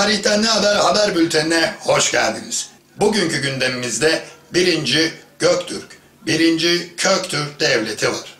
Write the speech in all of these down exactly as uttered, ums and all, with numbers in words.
Tarihten Ne Haber haber bültenine hoş geldiniz. Bugünkü gündemimizde birinci Göktürk, birinci Köktürk Devleti var.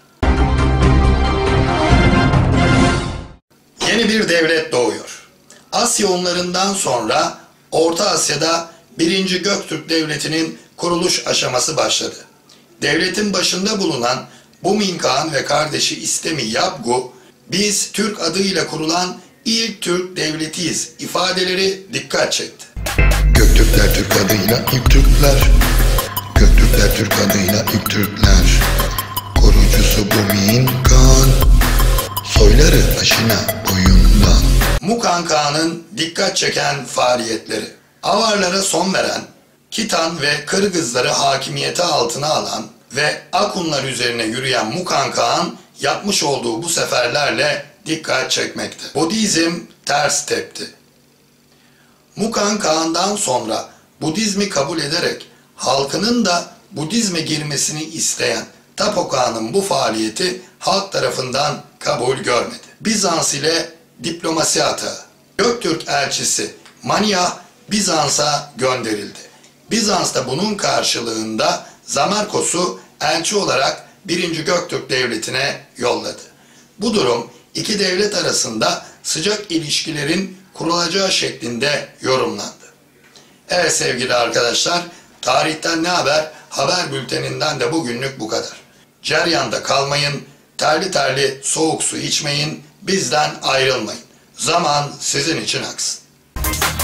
Yeni bir devlet doğuyor. Asya Hunlarından sonra Orta Asya'da birinci Göktürk Devleti'nin kuruluş aşaması başladı. Devletin başında bulunan Bumin Kağan ve kardeşi İstemi Yabgu, biz Türk adıyla kurulan ilk Türk devletiyiz ifadeleri dikkat çekti. Göktürkler Türk adıyla ilk Türkler, Göktürkler Türk adıyla ilk Türkler, korucusu Bumin Kağan, soyları aşina boyundan. Mukan Kağan'ın dikkat çeken faaliyetleri, Avarlara son veren, Kitan ve Kırgızları hakimiyeti altına alan ve Akunlar üzerine yürüyen Mukan Kağan yapmış olduğu bu seferlerle dikkat çekmekte. Budizm ters tepti. Mukan Kağan'dan sonra Budizmi kabul ederek halkının da Budizme girmesini isteyen Tapo Kağan'ın bu faaliyeti halk tarafından kabul görmedi. Bizans ile diplomasi hatağı. Göktürk elçisi Manyah Bizans'a gönderildi. Bizans da bunun karşılığında Zamarkos'u elçi olarak birinci Göktürk Devleti'ne yolladı. Bu durum iki devlet arasında sıcak ilişkilerin kurulacağı şeklinde yorumlandı. Evet sevgili arkadaşlar, Tarihten Ne Haber haber bülteninden de bugünlük bu kadar. Ceryanda kalmayın, terli terli soğuk su içmeyin, bizden ayrılmayın. Zaman sizin için aksın.